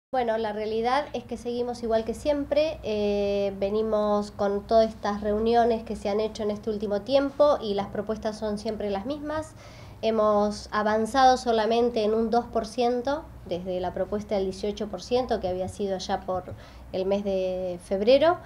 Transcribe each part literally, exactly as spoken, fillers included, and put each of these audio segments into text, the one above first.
Bueno, la realidad es que seguimos igual que siempre, eh, venimos con todas estas reuniones que se han hecho en este último tiempo y las propuestas son siempre las mismas. Hemos avanzado solamente en un dos por ciento desde la propuesta del dieciocho por ciento que había sido ya por el mes de febrero.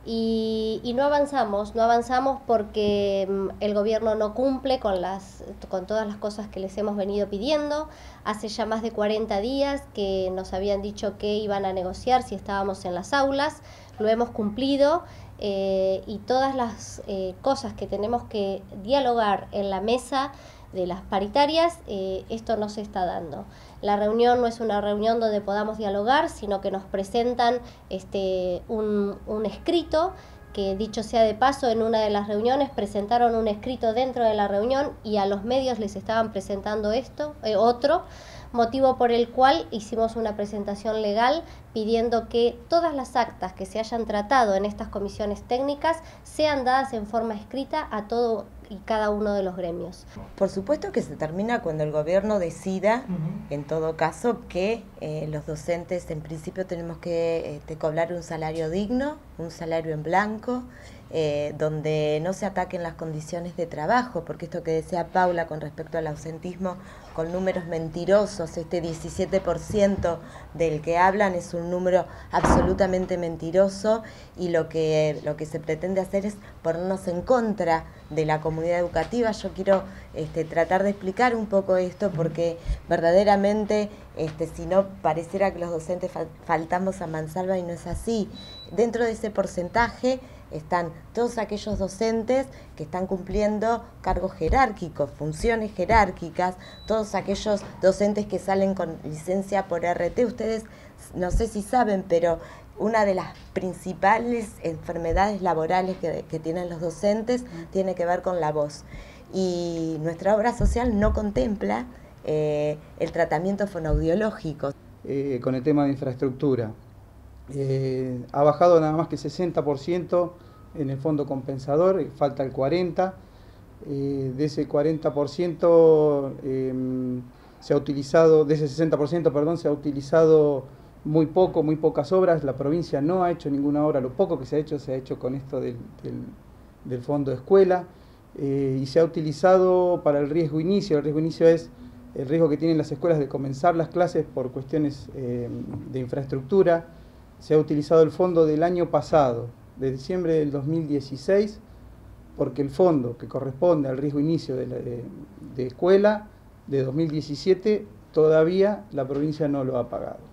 Y, y no avanzamos, no avanzamos porque mm, el gobierno no cumple con, las, con todas las cosas que les hemos venido pidiendo. Hace ya más de cuarenta días que nos habían dicho que iban a negociar si estábamos en las aulas, lo hemos cumplido eh, y todas las eh, cosas que tenemos que dialogar en la mesa de las paritarias, eh, esto no se está dando. La reunión no es una reunión donde podamos dialogar, sino que nos presentan este, un, un escrito que, dicho sea de paso, en una de las reuniones presentaron un escrito dentro de la reunión y a los medios les estaban presentando esto, eh, otro, motivo por el cual hicimos una presentación legal pidiendo que todas las actas que se hayan tratado en estas comisiones técnicas sean dadas en forma escrita a todo y cada uno de los gremios. Por supuesto que se termina cuando el gobierno decida, uh-huh. en todo caso, que eh, los docentes en principio tenemos que este, cobrar un salario digno, un salario en blanco, eh, donde no se ataquen las condiciones de trabajo, porque esto que decía Paula con respecto al ausentismo, con números mentirosos, este diecisiete por ciento del que hablan es un número absolutamente mentiroso y lo que, lo que se pretende hacer es ponernos en contra de la comunidad educativa. Yo quiero este, tratar de explicar un poco esto porque verdaderamente este, si no pareciera que los docentes fal faltamos a mansalva y no es así. Dentro de ese porcentaje están todos aquellos docentes que están cumpliendo cargos jerárquicos, funciones jerárquicas, todos aquellos docentes que salen con licencia por R T. Ustedes no sé si saben, pero una de las principales enfermedades laborales que, que tienen los docentes tiene que ver con la voz. Y nuestra obra social no contempla eh, el tratamiento fonoaudiológico. Eh, con el tema de infraestructura. Eh, ha bajado nada más que sesenta por ciento en el fondo compensador, falta el cuarenta por ciento. Eh, de ese cuarenta por ciento eh, se ha utilizado, de ese sesenta por ciento, perdón, se ha utilizado muy poco, muy pocas obras. La provincia no ha hecho ninguna obra, lo poco que se ha hecho se ha hecho con esto del, del, del fondo de escuela eh, y se ha utilizado para el riesgo inicio. El riesgo inicio es el riesgo que tienen las escuelas de comenzar las clases por cuestiones eh, de infraestructura. Se ha utilizado el fondo del año pasado, de diciembre del dos mil dieciséis, porque el fondo que corresponde al riesgo inicio de, la, de, de escuela de dos mil diecisiete todavía la provincia no lo ha pagado.